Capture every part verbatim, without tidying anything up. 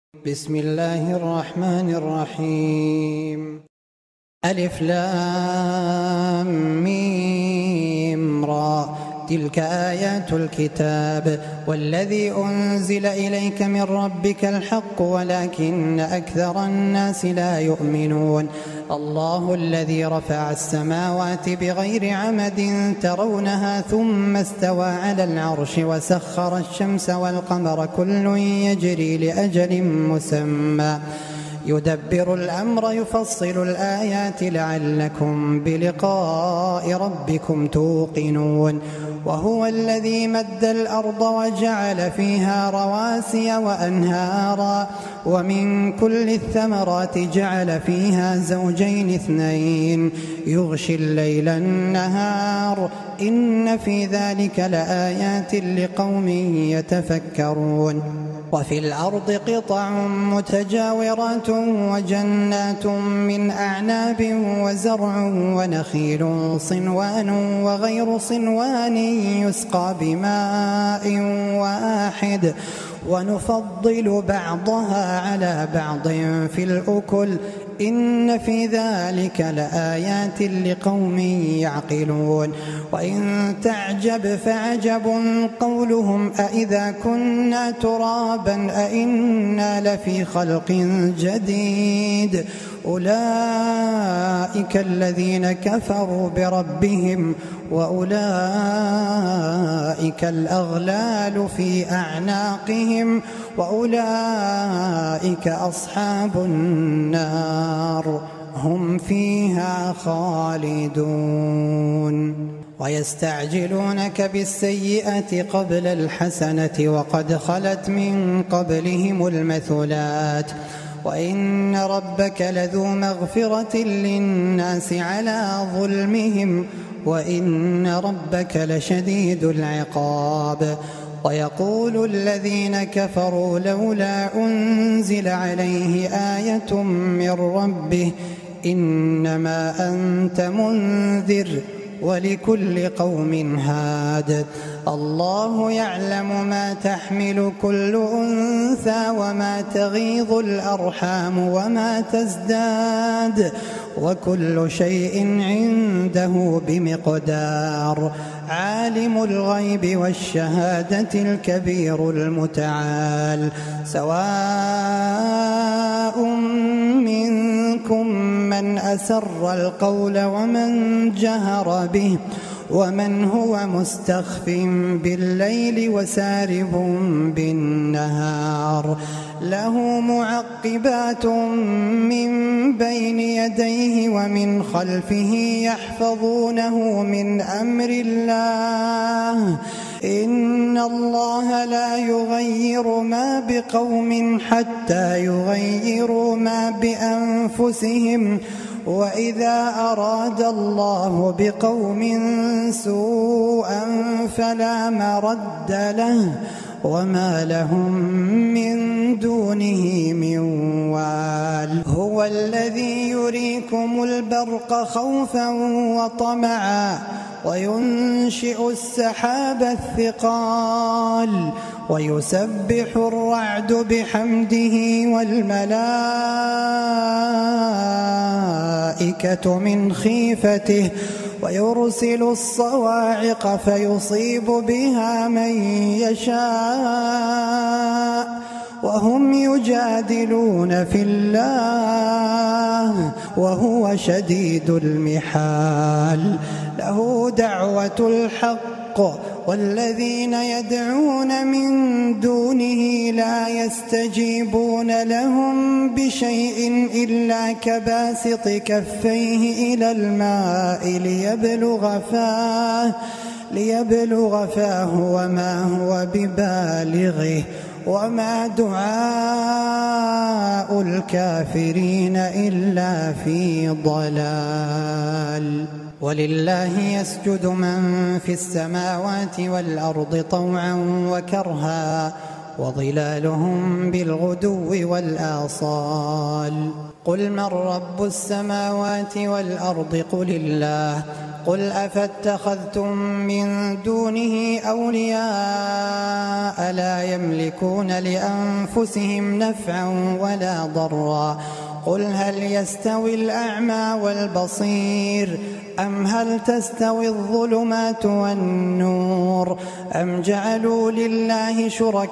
بسم الله الرحمن الرحيم. ألف لام ميم را، تلك آيات الكتاب والذي أنزل إليك من ربك الحق ولكن أكثر الناس لا يؤمنون. الله الذي رفع السماوات بغير عمد ترونها ثم استوى على العرش وسخر الشمس والقمر كل يجري لأجل مسمى يدبر الأمر يفصل الآيات لعلكم بلقاء ربكم توقنون. وهو الذي مد الأرض وجعل فيها رواسي وأنهارا ومن كل الثمرات جعل فيها زوجين اثنين يغشي الليل النهار إن في ذلك لآيات لقوم يتفكرون. وفي الأرض قطع متجاورات وجنات من أعناب وزرع ونخيل صنوان وغير صنوان يسقى بماء واحد ونفضل بعضها على بعض في الأكل إن في ذلك لآيات لقوم يعقلون. وإن تعجب فعجب قولهم أإذا كنا ترابا أإنا لفي خلق جديد أولئك الذين كفروا بربهم وأولئك الأغلال في أعناقهم وأولئك أصحاب النار هم فيها خالدون. ويستعجلونك بالسيئة قبل الحسنة وقد خلت من قبلهم المثلات وإن ربك لذو مغفرة للناس على ظلمهم وإن ربك لشديد العقاب. ويقول الذين كفروا لولا أنزل عليه آية من ربه إنما أنت منذر ولكل قوم هاد. الله يعلم ما تحمل كل أنثى وما تغيض الأرحام وما تزداد وكل شيء عنده بمقدار. عالم الغيب والشهادة الكبير المتعال. سواء منكم من أسر القول ومن جهر به ومن هو مستخف بالليل وسارب بالنهار. له معقبات من بين يديه ومن خلفه يحفظونه من أمر الله إن الله لا يغير ما بقوم حتى يغيروا ما بأنفسهم وإذا أراد الله بقوم سوءا فلا مرد له وما لهم من دونه من وال. هو الذي يريكم البرق خوفا وطمعا وينشئ السحاب الثقال ويسبح الرعد بحمده والملائكة من خيفته ويرسل الصواعق فيصيب بها من يشاء وهم يجادلون في الله وهو شديد المحال. له دعوة الحق والذين يدعون من دونه لا يستجيبون لهم بشيء إلا كباسط كفيه إلى الماء ليبلغ فاه ليبلغ فاه وما هو ببالغه وما دعاء الكافرين إلا في ضلال. ولله يسجد من في السماوات والأرض طوعا وكرها وظلالهم بالغدو والآصال. قل من رب السماوات والأرض قل الله. قل أفاتخذتم من دونه أولياء لا يملكون لأنفسهم نفعا ولا ضرا. قل هل يستوي الأعمى والبصير أم هل تستوي الظلمات والنور أم جعلوا لله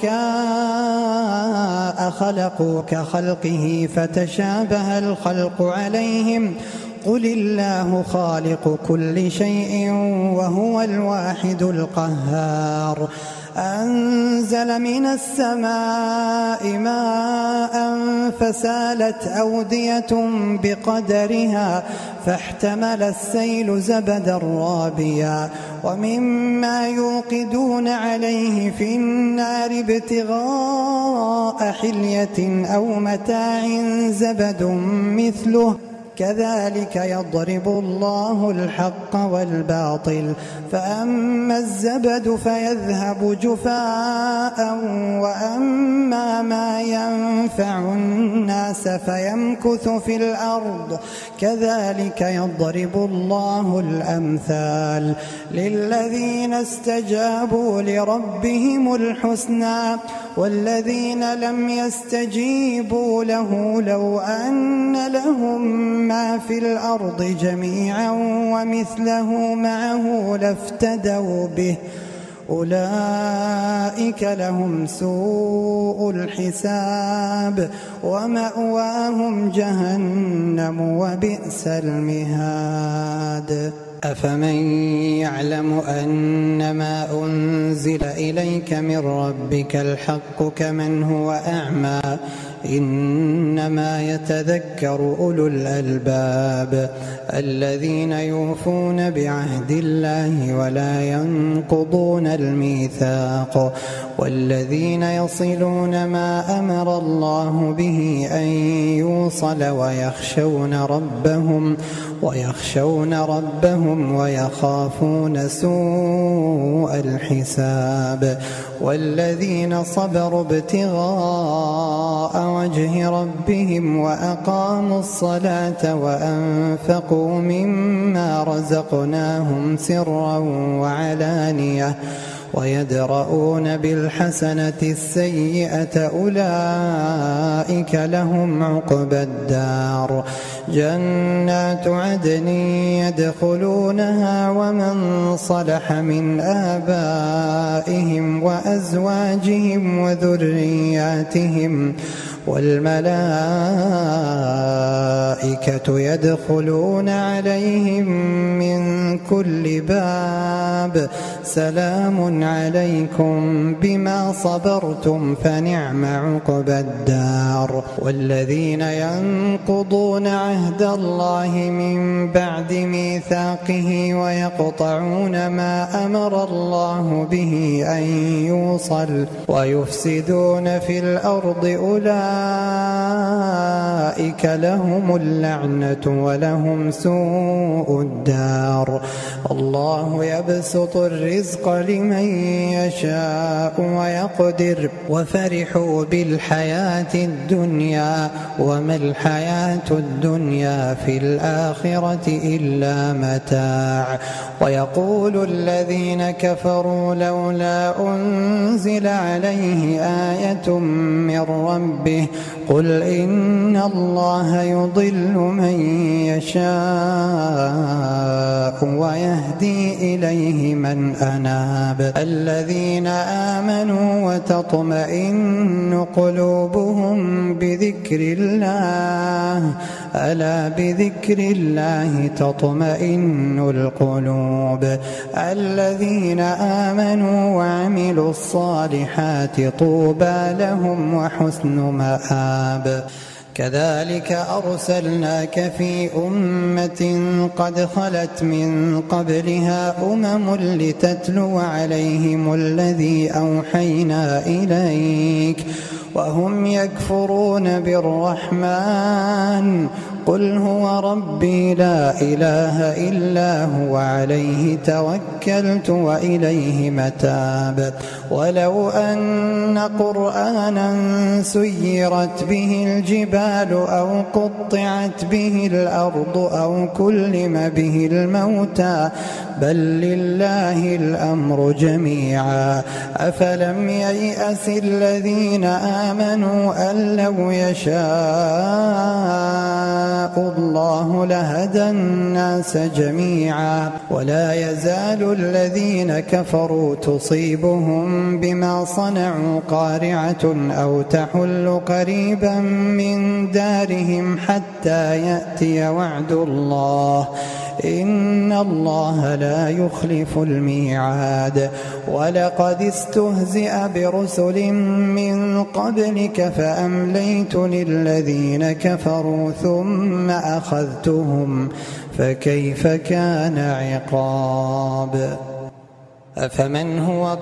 شركاء خلقوا كخلقه فتشابه الخلق عليهم قل الله خالق كل شيء وهو الواحد القهار. أنزل من السماء ماء فسالت أودية بقدرها فاحتمل السيل زبدا رابيا ومما يوقدون عليه في النار ابتغاء حلية أو متاع زبد مثله كذلك يضرب الله الحق والباطل فأما الزبد فيذهب جفاء وأما ما ينفع الناس فيمكث في الأرض كذلك يضرب الله الأمثال. للذين استجابوا لربهم الحسنى والذين لم يستجيبوا له لو أن لهم ما في الأرض جميعا ومثله معه لافتدوا به أولئك لهم سوء الحساب ومأواهم جهنم وبئس المهاد. أفمن يعلم أنما أنزل إليك من ربك الحق كمن هو أعمى إنما يتذكر أولو الألباب الذين يوفون بعهد الله ولا ينقضون الميثاق والذين يصلون ما أمر الله به أن يوصل ويخشون ربهم ويخشون ربهم ويخافون سوء الحساب والذين صبروا ابتغاء وجه ربهم وأقاموا الصلاة وأنفقوا مما رزقناهم سرا وعلانية ويدرؤون بالحسنة السيئة أولئك لهم عقبى الدار جنات عدن يدخلونها ومن صلح من آبائهم وأزواجهم وذرياتهم والملائكة يدخلون عليهم من كل باب سلام عليكم بما صبرتم فنعم عقبى الدار. والذين ينقضون عهد الله من بعد ميثاقه ويقطعون ما أمر الله به أن يوصل ويفسدون في الأرض أولئك لهم اللعنة ولهم سوء الدار. الله يبسط الرزق لمن يشاء ويقدر وفرحوا بالحياة الدنيا وما الحياة الدنيا في الآخرة إلا متاع. ويقول الذين كفروا لولا أنزل عليه آية من ربه قل إن الله يضل من يشاء ويهدي إليه من أناب. الذين آمنوا وتطمئن قلوبهم بذكر الله ألا بذكر الله تطمئن القلوب. الذين آمنوا وعملوا الصالحات طوبى لهم وحسن مآب. كذلك أرسلناك في أمة قد خلت من قبلها أمم لتتلو عليهم الذي أوحينا إليك وهم يكفرون بالرحمن قل هو ربي لا إله إلا هو عليه توكلت وإليه متاب ولو أن قرآنا سيرت به الجبال أو قطعت به الأرض أو كلم به الموتى بل لله الأمر جميعا أفلم ييأس الذين آمنوا أن لو يشاء الله لهدى الناس جميعا ولا يزال الذين كفروا تصيبهم بما صنعوا قارعة أو تحل قريبا من دارهم حتى يأتي وعد الله إن الله لا يخلف الميعاد ولقد استهزئ برسل من قبلك فأمليت للذين كفروا ثم أخذتهم فكيف كان عقاب أفمن هو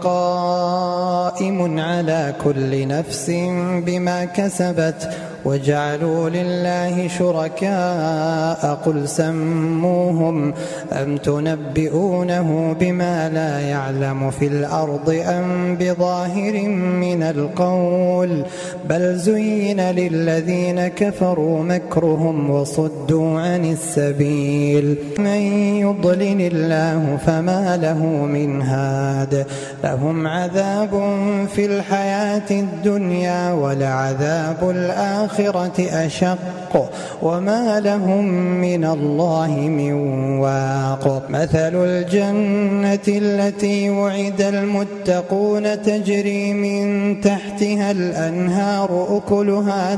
قائم على كل نفس بما كسبت وجعلوا لله شركاء قل سموهم أم تنبئونه بما لا يعلم في الأرض أم بظاهر من القول بل زين للذين كفروا مكرهم وصدوا عن السبيل من يضلل الله فما له من هاد لهم عذاب في الحياة الدنيا ولعذاب الآخرة أشق وما لهم من الله من واق مثل الجنة التي وعد المتقون تجري من تحتها الأنهار أكلها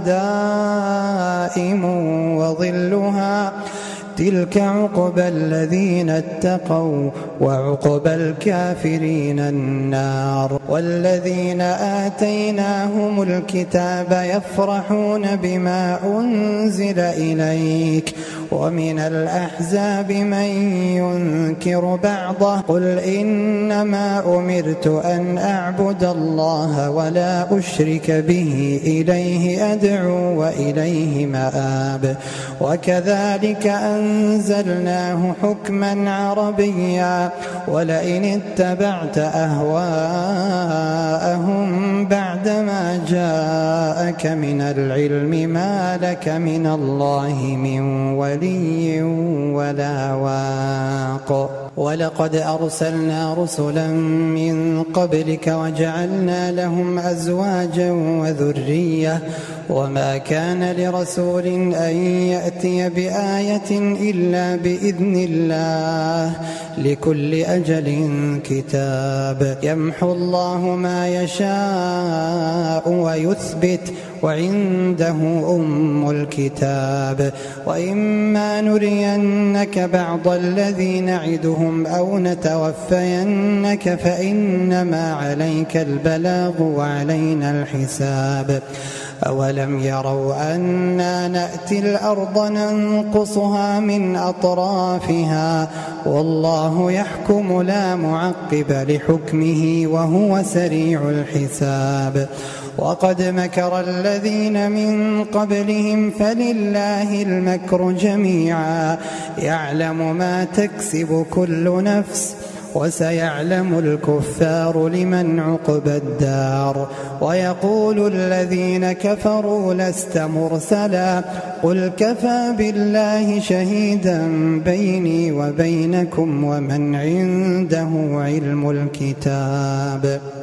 دائم وظلها تلك عقبى الذين اتقوا وعقبى الكافرين النار والذين آتيناهم الكتاب يفرحون بما أنزل إليك ومن الأحزاب من ينكر بعضه قل إنما أمرت أن أعبد الله ولا أشرك به إليه أدعو وإليه مآب وكذلك أنزلناه حكما عربيا ولئن اتبعت أهواءهم بعدما جاءك من العلم ما لك من الله من ولي ولا واق ولقد أرسلنا رسلا من قبلك وجعلنا لهم أزواجا وذرية وما كان لرسول أن يأتي بآية إلا بإذن الله لكل أجل كتاب يمحو الله ما يشاء ويثبت وعنده أم الكتاب وإما نرينك بعض الذي نعدهم أو نتوفينك فإنما عليك البلاغ وعلينا الحساب أولم يروا أنا نأتي الأرض ننقصها من أطرافها والله يحكم لا معقب لحكمه وهو سريع الحساب وقد مكر الذين من قبلهم فلله المكر جميعا يعلم ما تكسب كل نفس وسيعلم الكفار لمن عقبى الدار ويقول الذين كفروا لست مرسلا قل كفى بالله شهيدا بيني وبينكم ومن عنده علم الكتاب